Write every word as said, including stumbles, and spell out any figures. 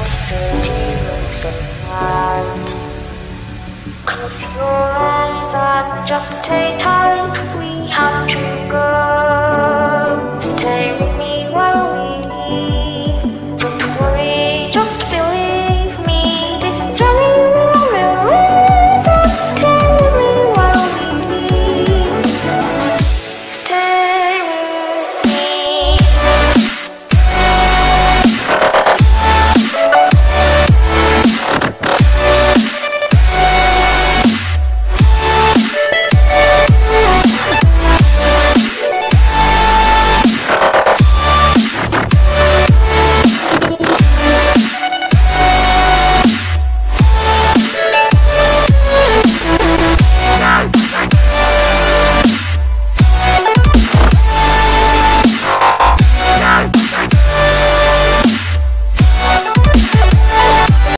city looks at. Close your eyes and just stay tight. We have to